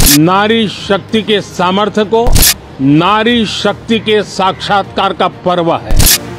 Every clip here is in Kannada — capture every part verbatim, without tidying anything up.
नारी शक्ति के सामर्थ्य को नारी शक्ति के साक्षात्कार का पर्व है।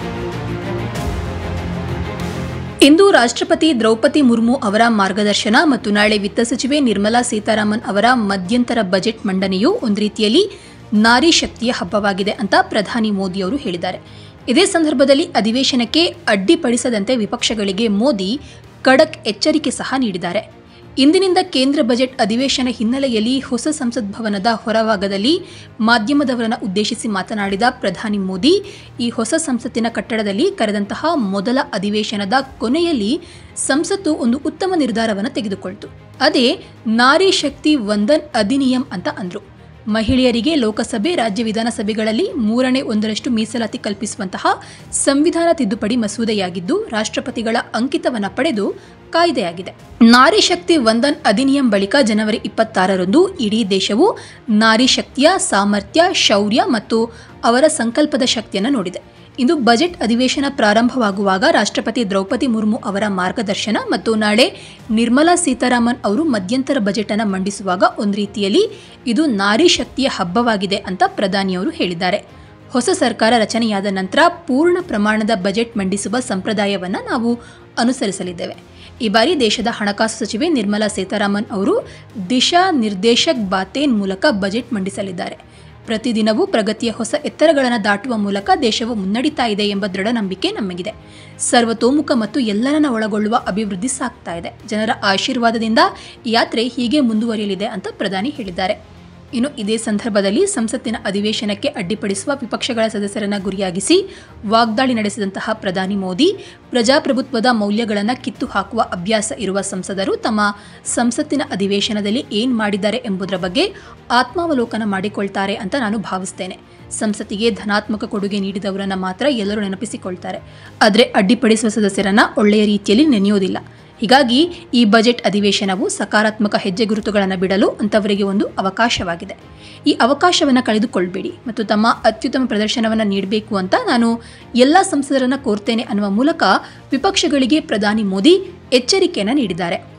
ಇಂದು ರಾಷ್ಟ್ರಪತಿ ದ್ರೌಪದಿ ಮುರ್ಮು ಅವರ ಮಾರ್ಗದರ್ಶನ ಮತ್ತು ನಾಳೆ ವಿತ್ತ ಸಚಿವೆ ನಿರ್ಮಲಾ ಸೀತಾರಾಮನ್ ಅವರ ಮಧ್ಯಂತರ ಬಜೆಟ್ ಮಂಡನೆಯು ಒಂದು ರೀತಿಯಲ್ಲಿ ನಾರಿ ಶಕ್ತಿಯ ಹಬ್ಬವಾಗಿದೆ ಅಂತ ಪ್ರಧಾನಿ ಮೋದಿ ಅವರು ಹೇಳಿದ್ದಾರೆ. ಇದೇ ಸಂದರ್ಭದಲ್ಲಿ ಅಧಿವೇಶನಕ್ಕೆ ಅಡ್ಡಿಪಡಿಸದಂತೆ ವಿಪಕ್ಷಗಳಿಗೆ ಮೋದಿ ಖಡಕ್ ಎಚ್ಚರಿಕೆ ಸಹ ನೀಡಿದ್ದಾರೆ. ಇಂದಿನಿಂದ ಕೇಂದ್ರ ಬಜೆಟ್ ಅಧಿವೇಶನ ಹಿನ್ನೆಲೆಯಲ್ಲಿ ಹೊಸ ಸಂಸತ್ ಭವನದ ಹೊರಭಾಗದಲ್ಲಿ ಮಾಧ್ಯಮದವರನ್ನು ಉದ್ದೇಶಿಸಿ ಮಾತನಾಡಿದ ಪ್ರಧಾನಿ ಮೋದಿ, ಈ ಹೊಸ ಸಂಸತ್ತಿನ ಕಟ್ಟಡದಲ್ಲಿ ಕರೆದಂತಹ ಮೊದಲ ಅಧಿವೇಶನದ ಕೊನೆಯಲ್ಲಿ ಸಂಸತ್ತು ಒಂದು ಉತ್ತಮ ನಿರ್ಧಾರವನ್ನು ತೆಗೆದುಕೊಳ್ತು. ಅದೇ ನಾರಿ ಶಕ್ತಿ ವಂದನ್ ಅಧಿನಿಯಂ ಅಂತ ಅಂದ್ರು. ಮಹಿಳೆಯರಿಗೆ ಲೋಕಸಭೆ, ರಾಜ್ಯ ವಿಧಾನಸಭೆಗಳಲ್ಲಿ ಮೂರನೇ ಒಂದರಷ್ಟು ಮೀಸಲಾತಿ ಕಲ್ಪಿಸುವಂತಹ ಸಂವಿಧಾನ ತಿದ್ದುಪಡಿ ಮಸೂದೆಯಾಗಿದ್ದು ರಾಷ್ಟ್ರಪತಿಗಳ ಅಂಕಿತವನ್ನು ಪಡೆದು ಕಾಯ್ದೆಯಾಗಿದೆ. ನಾರಿ ಶಕ್ತಿ ವಂದನ್ ಅಧಿನಿಯಂ ಬಳಿಕ ಜನವರಿ ಇಪ್ಪತ್ತಾರರಂದು ಇಡೀ ದೇಶವು ನಾರಿ ಶಕ್ತಿಯ ಸಾಮರ್ಥ್ಯ, ಶೌರ್ಯ ಮತ್ತು ಅವರ ಸಂಕಲ್ಪದ ಶಕ್ತಿಯನ್ನು ನೋಡಿದೆ. ಇಂದು ಬಜೆಟ್ ಅಧಿವೇಶನ ಪ್ರಾರಂಭವಾಗುವಾಗ ರಾಷ್ಟ್ರಪತಿ ದ್ರೌಪದಿ ಮುರ್ಮು ಅವರ ಮಾರ್ಗದರ್ಶನ ಮತ್ತು ನಾಳೆ ನಿರ್ಮಲಾ ಸೀತಾರಾಮನ್ ಅವರು ಮಧ್ಯಂತರ ಬಜೆಟ್ ಅನ್ನು ಮಂಡಿಸುವಾಗ ಒಂದು ರೀತಿಯಲ್ಲಿ ಇದು ನಾರಿ ಶಕ್ತಿಯ ಹಬ್ಬವಾಗಿದೆ ಅಂತ ಪ್ರಧಾನಿಯವರು ಹೇಳಿದ್ದಾರೆ. ಹೊಸ ಸರ್ಕಾರ ರಚನೆಯಾದ ನಂತರ ಪೂರ್ಣ ಪ್ರಮಾಣದ ಬಜೆಟ್ ಮಂಡಿಸುವ ಸಂಪ್ರದಾಯವನ್ನು ನಾವು ಅನುಸರಿಸಲಿದ್ದೇವೆ. ಈ ಬಾರಿ ದೇಶದ ಹಣಕಾಸು ಸಚಿವೆ ನಿರ್ಮಲಾ ಸೀತಾರಾಮನ್ ಅವರು ದಿಶಾ ನಿರ್ದೇಶಕ್ ಬಾತೇನ್ ಮೂಲಕ ಬಜೆಟ್ ಮಂಡಿಸಲಿದ್ದಾರೆ. ಪ್ರತಿದಿನವೂ ಪ್ರಗತಿಯ ಹೊಸ ಎತ್ತರಗಳನ್ನು ದಾಟುವ ಮೂಲಕ ದೇಶವು ಮುನ್ನಡೀತಾ ಇದೆ ಎಂಬ ದೃಢ ನಂಬಿಕೆ ನಮಗಿದೆ. ಸರ್ವತೋಮುಖ ಮತ್ತು ಎಲ್ಲರನ್ನ ಒಳಗೊಳ್ಳುವ ಅಭಿವೃದ್ಧಿ ಸಾಗ್ತಾ ಇದೆ. ಜನರ ಆಶೀರ್ವಾದದಿಂದ ಈ ಯಾತ್ರೆ ಹೀಗೆ ಮುಂದುವರಿಯಲಿದೆ ಅಂತ ಪ್ರಧಾನಿ ಹೇಳಿದ್ದಾರೆ. ಇನ್ನು ಇದೇ ಸಂದರ್ಭದಲ್ಲಿ ಸಂಸತ್ತಿನ ಅಧಿವೇಶನಕ್ಕೆ ಅಡ್ಡಿಪಡಿಸುವ ವಿಪಕ್ಷಗಳ ಸದಸ್ಯರನ್ನ ಗುರಿಯಾಗಿಸಿ ವಾಗ್ದಾಳಿ ನಡೆಸಿದಂತಹ ಪ್ರಧಾನಿ ಮೋದಿ, ಪ್ರಜಾಪ್ರಭುತ್ವದ ಮೌಲ್ಯಗಳನ್ನು ಕಿತ್ತು ಹಾಕುವ ಅಭ್ಯಾಸ ಇರುವ ಸಂಸದರು ತಮ್ಮ ಸಂಸತ್ತಿನ ಅಧಿವೇಶನದಲ್ಲಿ ಏನು ಮಾಡಿದ್ದಾರೆ ಎಂಬುದರ ಬಗ್ಗೆ ಆತ್ಮಾವಲೋಕನ ಮಾಡಿಕೊಳ್ತಾರೆ ಅಂತ ನಾನು ಭಾವಿಸ್ತೇನೆ. ಸಂಸತ್ತಿಗೆ ಧನಾತ್ಮಕ ಕೊಡುಗೆ ನೀಡಿದವರನ್ನ ಮಾತ್ರ ಎಲ್ಲರೂ ನೆನಪಿಸಿಕೊಳ್ತಾರೆ, ಆದರೆ ಅಡ್ಡಿಪಡಿಸುವ ಸದಸ್ಯರನ್ನ ಒಳ್ಳೆಯ ರೀತಿಯಲ್ಲಿ ನೆನೆಯೋದಿಲ್ಲ. ಹೀಗಾಗಿ ಈ ಬಜೆಟ್ ಅಧಿವೇಶನವು ಸಕಾರಾತ್ಮಕ ಹೆಜ್ಜೆ ಗುರುತುಗಳನ್ನು ಬಿಡಲು ಅಂತವರಿಗೆ ಒಂದು ಅವಕಾಶವಾಗಿದೆ. ಈ ಅವಕಾಶವನ್ನು ಕಳೆದುಕೊಳ್ಬೇಡಿ ಮತ್ತು ತಮ್ಮ ಅತ್ಯುತ್ತಮ ಪ್ರದರ್ಶನವನ್ನು ನೀಡಬೇಕು ಅಂತ ನಾನು ಎಲ್ಲ ಸಂಸದರನ್ನು ಕೋರ್ತೇನೆ ಅನ್ನುವ ಮೂಲಕ ವಿಪಕ್ಷಗಳಿಗೆ ಪ್ರಧಾನಿ ಮೋದಿ ಎಚ್ಚರಿಕೆಯನ್ನು ನೀಡಿದ್ದಾರೆ.